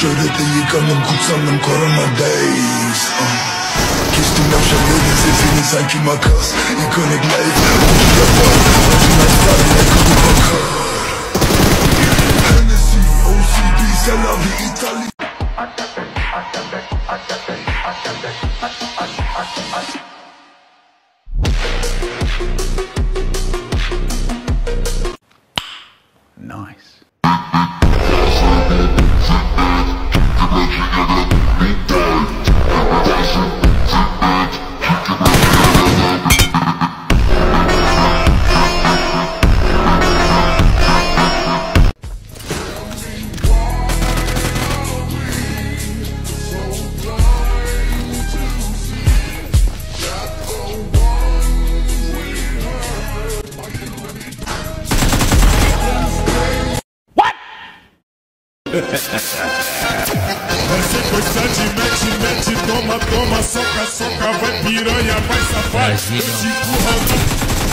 Şöhrete yıkandım kutsandım korona days. Kestim yavşakların sesini sanki makas. İkonik life acı yapar. Acınazlar ne kadar bakar. Hennessy, OCB, Selavi, İtalya. Nice. Mete, toma, toma, soca, soca, vai piranha, vai safado, te empurrando.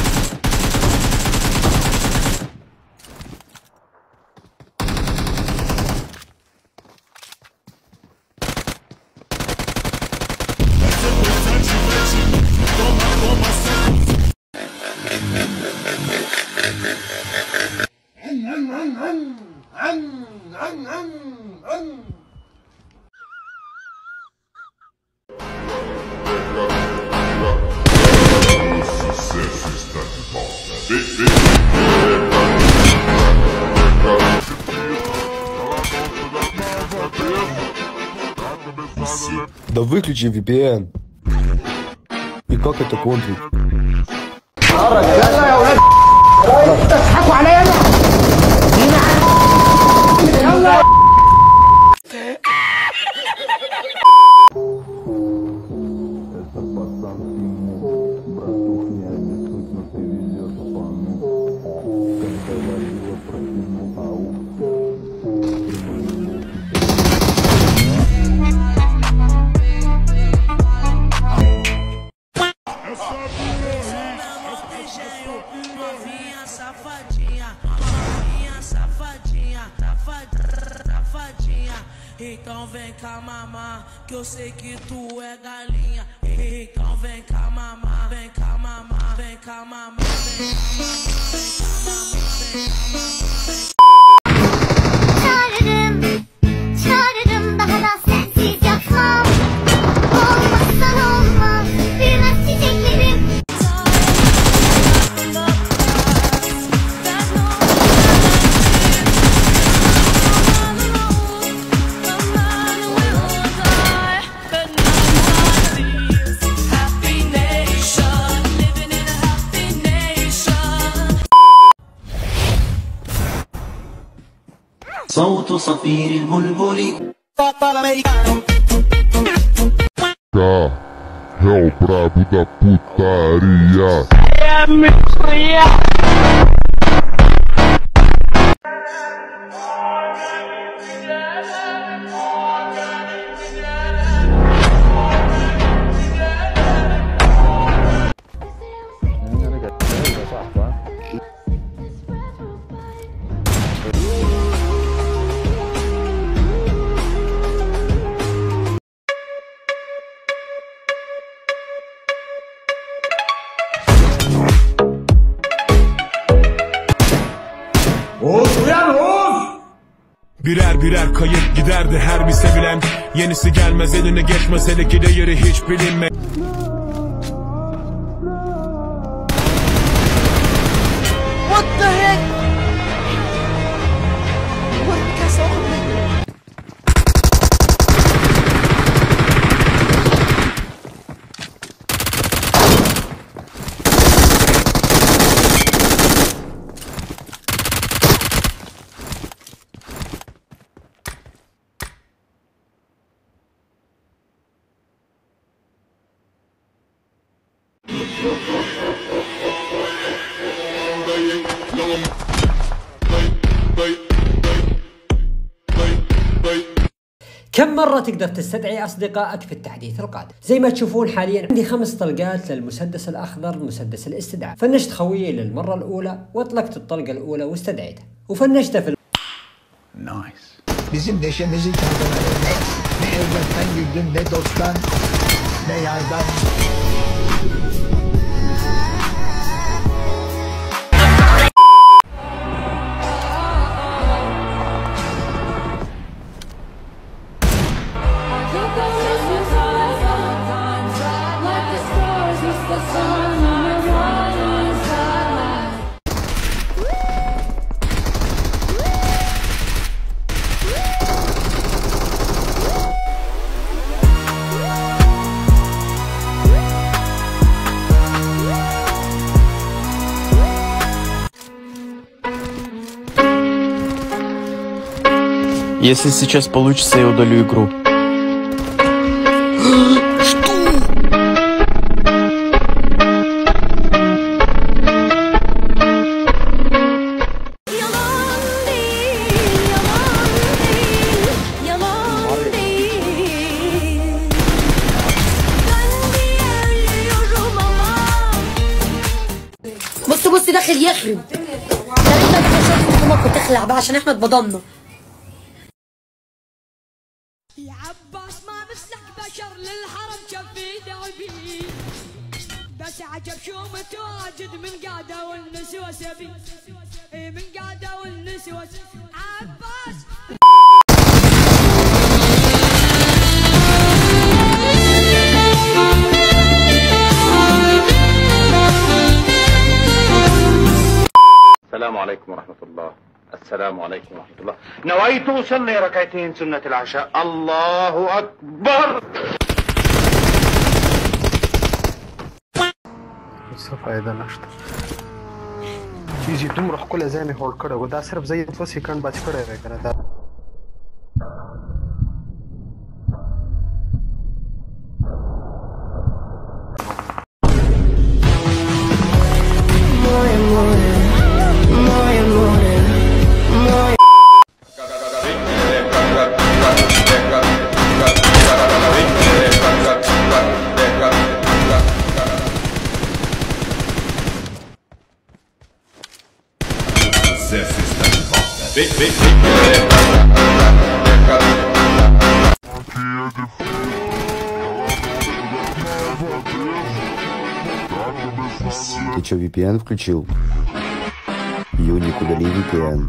Toma, toma, soca. Да выключи VPN. И как это контрить? Então vem cá mamar, que eu sei que tu é galinha. Então vem cá mamar, vem cá mamar, vem cá mamar, vem cá mamar, vem cá mamar, vem cá mamar. Çağırırım, çağırırım daha da sensiz yapmam. Olmazsan olmaz, büyümez çiçeklerim. صوت صفير البلبل É o brabo da putaria. Birer birer kayıp giderdi her bir sevilen. Yenisi gelmez eline geçmez, hele ki de yeri hiç bilinmez. What the heck? What كم مرة تقدر تستدعي أصدقائك في التحديث القادم؟ زي ما تشوفون حاليا عندي 5 طلقات للمسدس الأخضر، مسدس الاستدعاء. فنشت خويي للمرة الأولى وأطلقت الطلقة الأولى واستدعيته، وفنشته في نايس. bizim neşemizi kendine vermek. Ne evletten güldüm, ne dosttan, ne yardan. Если сейчас получится, я удалю игру. Что? بص داخل يخرب. يا ريتك تشوف امك وتخلع بقى عشان احنا اتبضمنا. يا عباس ما مثلك بشر للحرم كفي دربي، بس عجب شو متواجد من قاده والنسوة سبي، من قاده والنسوة عباس. السلام عليكم ورحمة الله. السلام عليكم ورحمة الله. نويت أصلي ركعتين سنة العشاء. الله أكبر. صرف ايضا اشته چیزی دومره ښکلی ځای مې هوډ کړی و دا صرف زه یې 2 سیکنډ بچ کړی دی که نه دا Ты чё, VPN включил? Юник, удали VPN.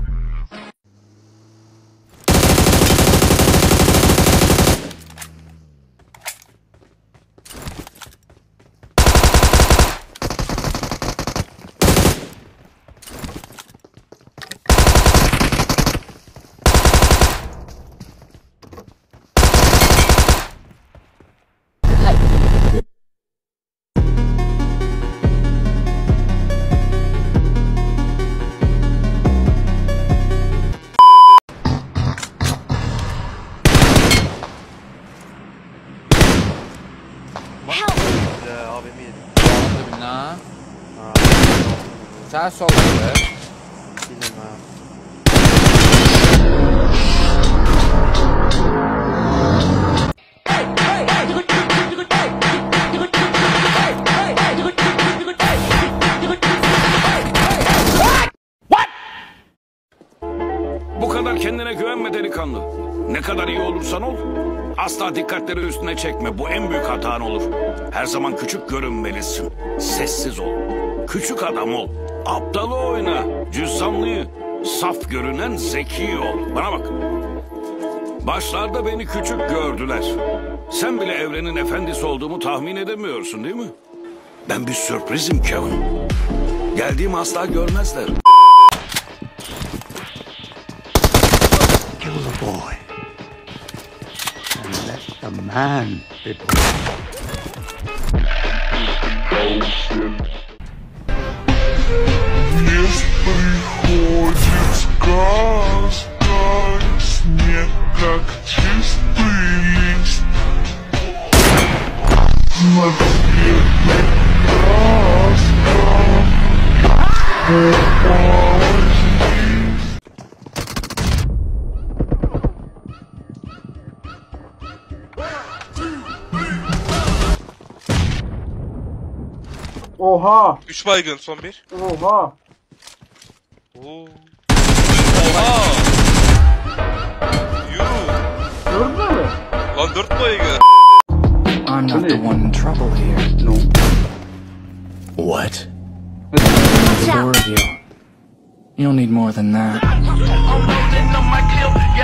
Sağ sol be. Bu kadar kendine güvenme delikanlı. Ne kadar iyi olursan ol, asla dikkatleri üstüne çekme. Bu en büyük hatan olur. Her zaman küçük görünmelisin. Sessiz ol. Küçük adam ol. Aptalı oyna. Cüzdanlıyı. Saf görünen zeki ol. Bana bak. Başlarda beni küçük gördüler. Sen bile evrenin efendisi olduğumu tahmin edemiyorsun değil mi? Ben bir sürprizim Kevin. Geldiğimi asla görmezler. Kill the boy and let the man be born. Вниз приходит сказка, снег как чистый лист. На цветных красках купалась жизнь. Oha! 3 baygın son bir. Oha! Oo. Oha! I'm not the one in trouble here. No. What? The four of you. You'll need more than that.